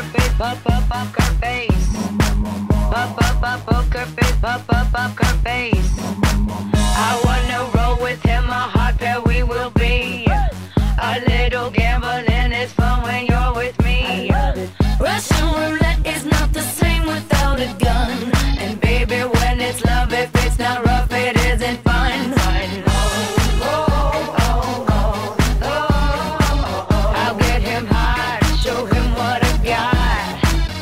face, pop up her face. Pop up poker face, pop up her face. I wanna roll with him, a hot pair we will be. A little gambling is fun when you're with me. Russian roulette is not the same without a gun. And baby, when it's love, if it's not rough, it isn't fun. I'll get him hot, show him what I got.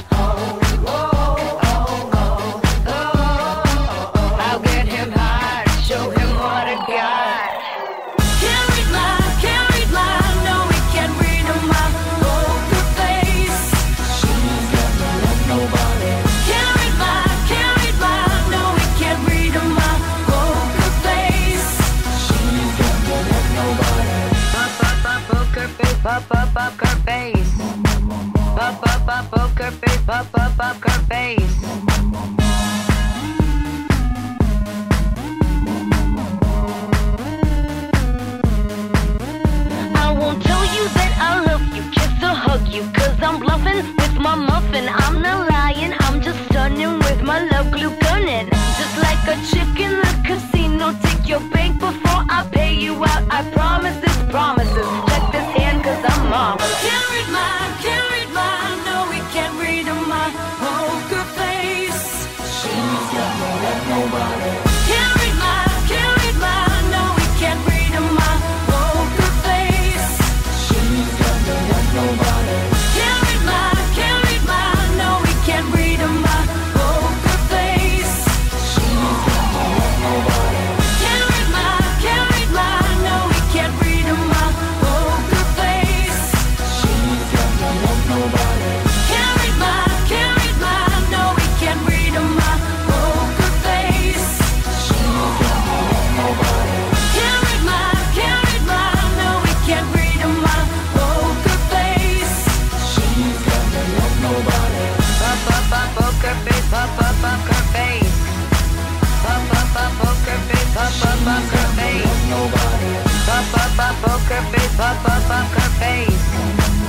I'll get him hot, show him what I got. Can't read my, no, we can't read my poker face. She's got no love, nobody. Can't read my, no, we can't read my poker face. She's got no love, nobody. Pop up poker face, pop up her face. Pop up poker face, pop up her face. I won't tell you that I love you, kiss or hug you, 'cause I'm bluffing with my muffin. I'm not lying, I'm just stunning with my love glue gunning. Just like a chick in the casino, take your bank before I pay you out. I promise this promises. Check this hand 'cause I'm marvelous. Can't read my, no, we can't read my poker face. She's got no love, nobody. Can't read my, no, we can't read my poker face. She's got no love, nobody. Can't read my, no, we can't read my poker face. She's got no love, nobody. Can't read my, no, we can't read my poker face. She's got no love, nobody. Can't read my, no, we can't read my poker face. She's got no love, nobody. Can't read my, no, we can't read my poker face. She's got no love, nobody. Pop up poker face, pop up her face. Pop up poker face, pop up her face. Nobody. Pop up poker face, pop up her face.